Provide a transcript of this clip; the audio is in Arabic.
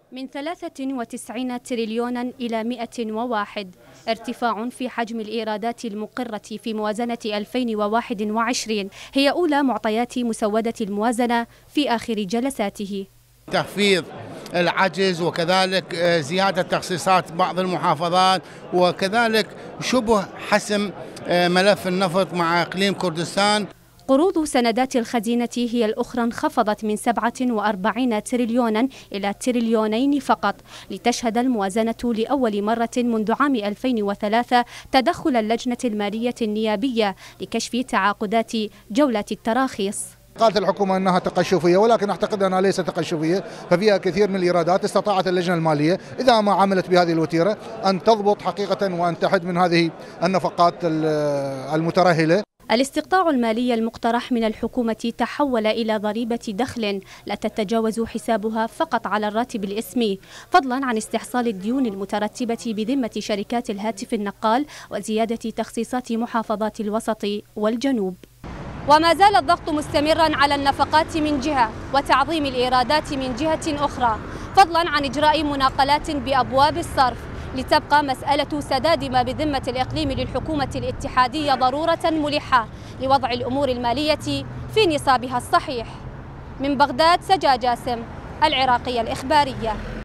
من 93 تريليونا إلى 101، ارتفاع في حجم الإيرادات المقرة في موازنة 2021 هي أولى معطيات مسودة الموازنة في آخر جلساته. تخفيض العجز وكذلك زيادة تخصيصات بعض المحافظات وكذلك شبه حسم ملف النفط مع إقليم كردستان. قروض سندات الخزينة هي الأخرى انخفضت من 47 تريليونا إلى تريليونين فقط، لتشهد الموازنة لأول مرة منذ عام 2003 تدخل اللجنة المالية النيابية لكشف تعاقدات جولة التراخيص. قالت الحكومة أنها تقشفية، ولكن أعتقد أنها ليست تقشفية، ففيها كثير من الإيرادات. استطاعت اللجنة المالية إذا ما عملت بهذه الوتيرة أن تضبط حقيقة وأن تحد من هذه النفقات المترهلة. الاستقطاع المالي المقترح من الحكومة تحول إلى ضريبة دخل لا تتجاوز حسابها فقط على الراتب الإسمي، فضلا عن استحصال الديون المترتبة بذمة شركات الهاتف النقال وزيادة تخصيصات محافظات الوسط والجنوب. وما زال الضغط مستمرا على النفقات من جهة وتعظيم الإيرادات من جهة أخرى، فضلا عن إجراء مناقلات بأبواب الصرف، لتبقى مسألة سداد ما بذمة الإقليم للحكومة الاتحادية ضرورة ملحة لوضع الأمور المالية في نصابها الصحيح. من بغداد، سجا جاسم، العراقية الإخبارية.